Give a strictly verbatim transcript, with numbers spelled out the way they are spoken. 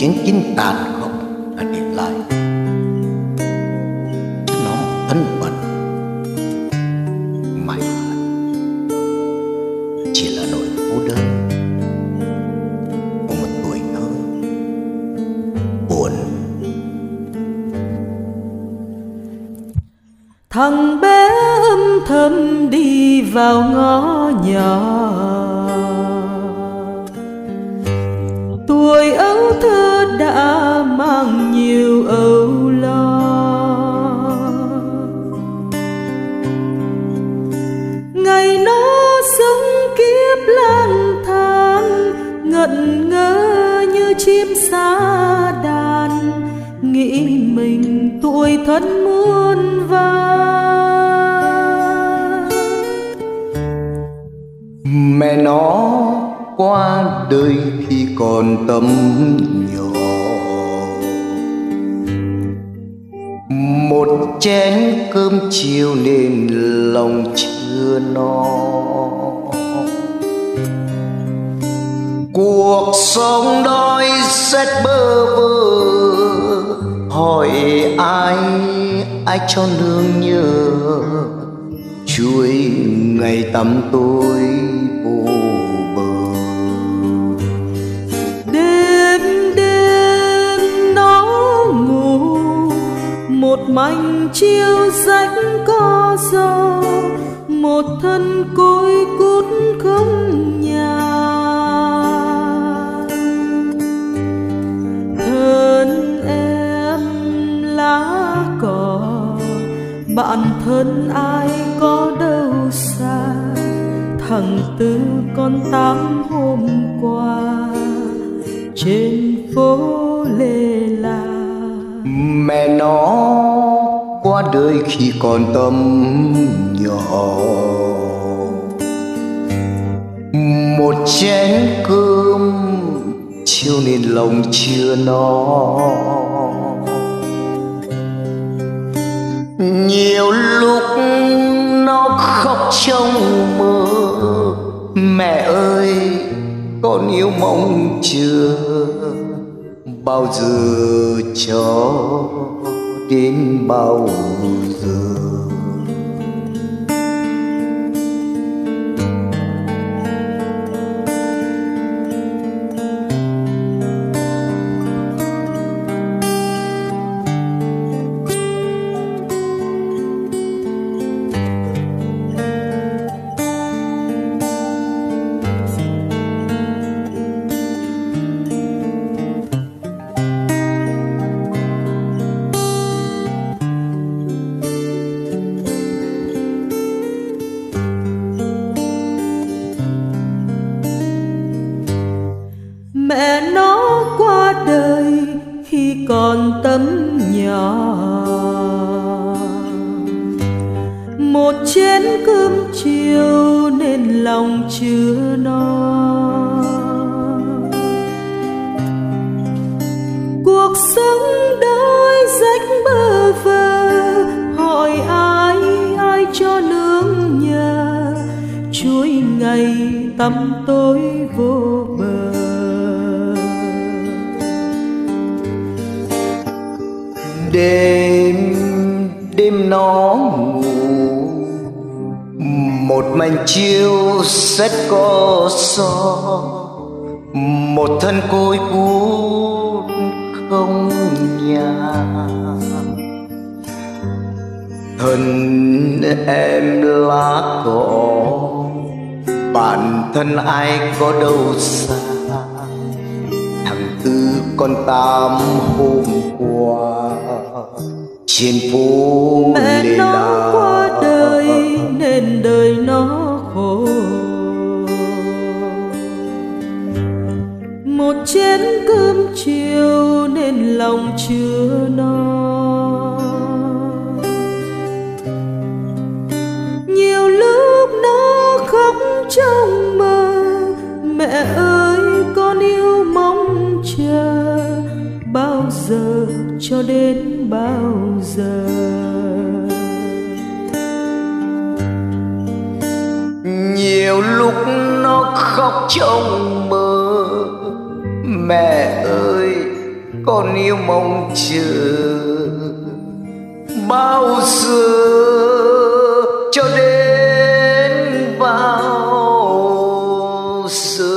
chiến chính tàn khốc đã để lại cho nó một thân phận mãi mãi chỉ là nỗi cô đơn của một tuổi thơ buồn. Thằng bé âm thầm đi vào ngõ nhỏ, tuổi ấu thơ đã mang nhiều âu lo. Ngày nó sống kiếp lang thang, ngẩn ngơ như chim xa đàn, nghĩ mình tuổi thân muôn vàn. Mẹ nó qua đời khi còn tầm nhỏ, một chén cơm chiều nên lòng chưa no. Cuộc sống đói rét bơ vơ, hỏi ai ai cho nương nhớ, chuối ngày tắm tôi vô bờ. Đêm đêm nó ngủ một mảnh chiều rách có gió, một thân côi cút không nhà. Thân em lá cỏ, bạn thân ai có đâu xa. Thằng Tư con tám hôm qua trên phố Lê La. Mẹ nó qua đời khi còn tầm nhỏ, một chén cơm chiều nên lòng chưa no. Nhiều lúc nó khóc trong mơ, mẹ ơi con yêu mong chưa, bao giờ cho đến bao giờ. Mẹ nó qua đời khi còn tấm nhỏ, một chén cơm chiều nên lòng chưa no. Cuộc sống đói rách bơ vơ, hỏi ai ai cho nương nhờ, chuối ngày tắm tối vô bờ. Đêm đêm nó ngủ một mảnh chiều rét có gió, một thân côi cút không nhà. Thân em lá cỏ, bản thân ai có đâu xa. Thằng Tư con tám hôm qua trên phố mẹ Lê nó La. qua đời nên đời nó khổ, một chén cơm chiều nên lòng chưa no. Nhiều lúc nó khóc trong mơ, mẹ ơi con yêu mong chờ, bao giờ cho đến bao giờ. Nhiều lúc nó khóc trong mơ, mẹ ơi con yêu mong chờ bao giờ cho đến bao giờ.